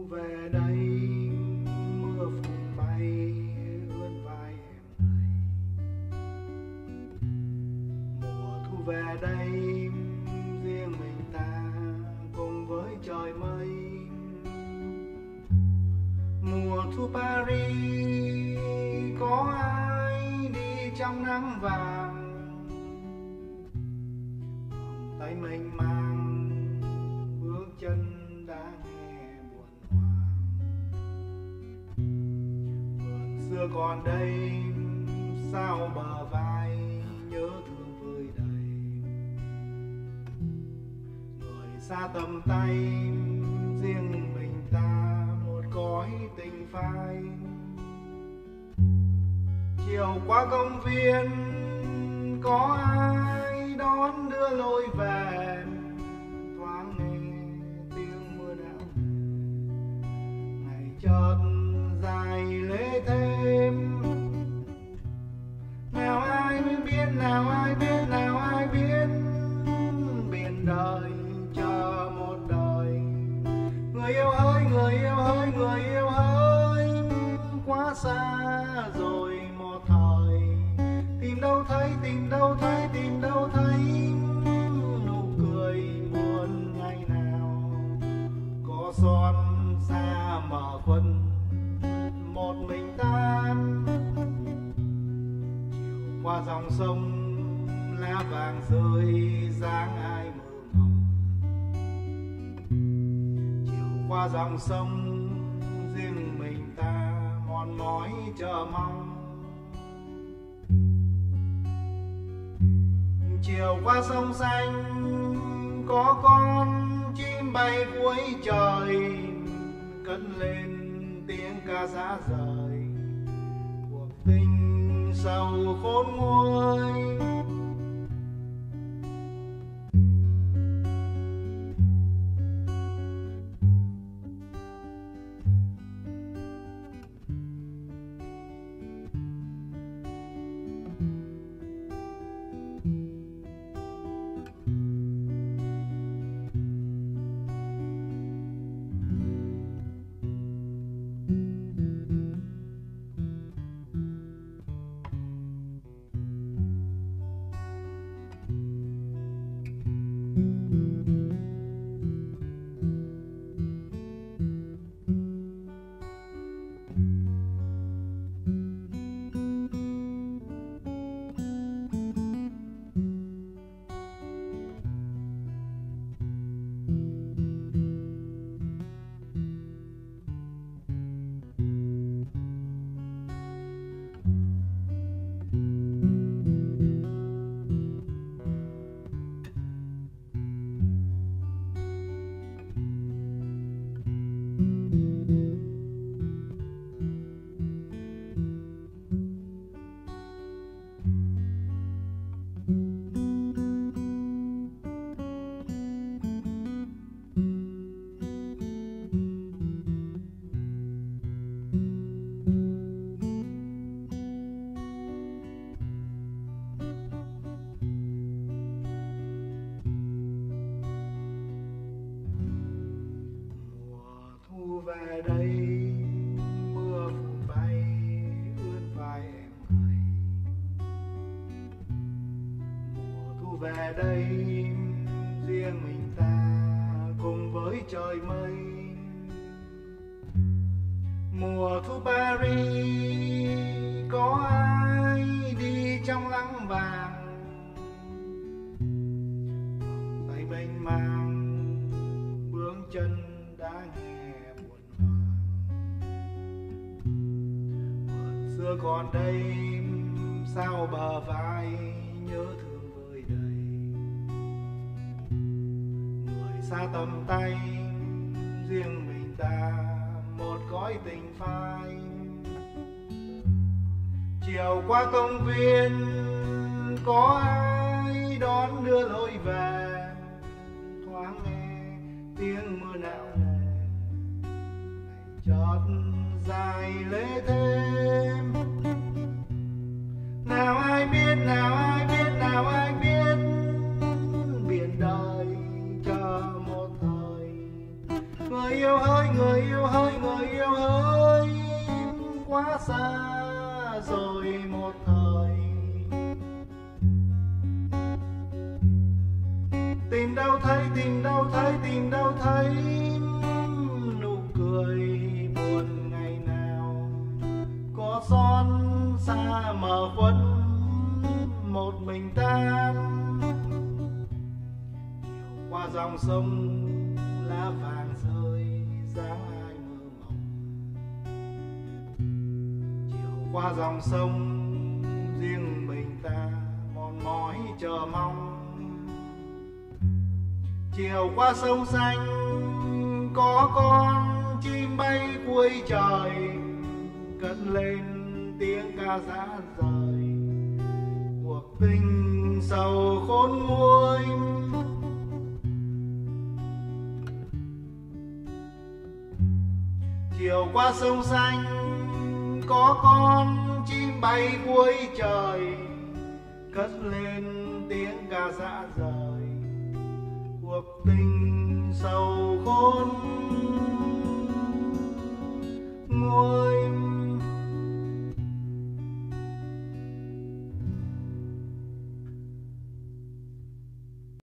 về đây mưa phùn bay ướt vai em này. Mùa thu về đây riêng mình ta cùng với trời mây. Mùa thu Paris có ai đi trong nắng vàng, vòng tay mênh mang bước chân đã nghe buồn hoang. Vườn xưa còn đây sao bờ vai nhớ thương vơi đầy. Người xa tầm tay riêng mình ta một cõi tình phai. Chiều qua công viên có ai đón đưa lối về, thoáng nghe tiếng mưa não ngày chợt dài lễ thêm. Nào ai biết, nào ai biết, nào ai biết biển đời chờ một đời. Người yêu hỡi, người yêu hỡi, người yêu hỡi, quá xa rồi một thời. Tìm đâu thấy, tìm đâu thấy, tìm đâu thấy nụ cười buồn ngày nào. Có son xa mở khuân một mình ta. Chiều qua dòng sông lá vàng rơi dáng ai mơ mộng. Chiều qua dòng sông riêng mình ta mòn mỏi chờ mong. Chiều qua sông xanh có con chim bay cuối trời, cất lên tiếng ca giá rời cuộc tình sầu khôn nguôi. Về đây mưa phùn bay ướt vai em này. Mùa thu về đây riêng mình ta cùng với trời mây. Mùa thu Paris có ai đi trong nắng vàng, vòng tay mênh mang bước chân đã nghe xưa còn đây sao bờ vai nhớ thương vơi đầy. Người xa tầm tay riêng mình ta một cõi tình phai. Chiều qua công viên có ai đón đưa lối về, thoáng nghe tiếng mưa não nề ngày chợt dài lễ thêm. Nào ai biết, nào ai biết, nào ai biết biển đời chờ một thời. Người yêu hỡi, người yêu hỡi, người yêu hỡi, quá xa rồi một thời. Tìm đâu thấy, tìm đâu thấy, tìm đâu thấy nụ cười buồn ngày nào. Có son xa mờ khuất một mình ta. Qua dòng sông lá vàng rơi dáng ai mơ mộng. Chiều qua dòng sông riêng mình ta mòn mỏi chờ mong. Chiều qua sông xanh có con chim bay cuối trời, cất lên tiếng ca rã rời cuộc tình sầu khôn nguôi. Chiều qua sông xanh có con chim bay cuối trời, cất lên tiếng ca rã rời cuộc tình sầu khôn